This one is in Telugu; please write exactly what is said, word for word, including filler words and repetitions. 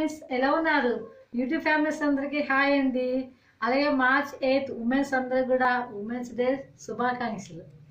ఫ్రెండ్స్, ఎలా ఉన్నారు? యూట్యూబ్ ఫ్యామిలీస్ అందరికీ హాయ్ అండి. అలాగే మార్చ్ ఎయిత్ ఉమెన్స్ అందరికి కూడా ఉమెన్స్ డే శుభాకాంక్షలు.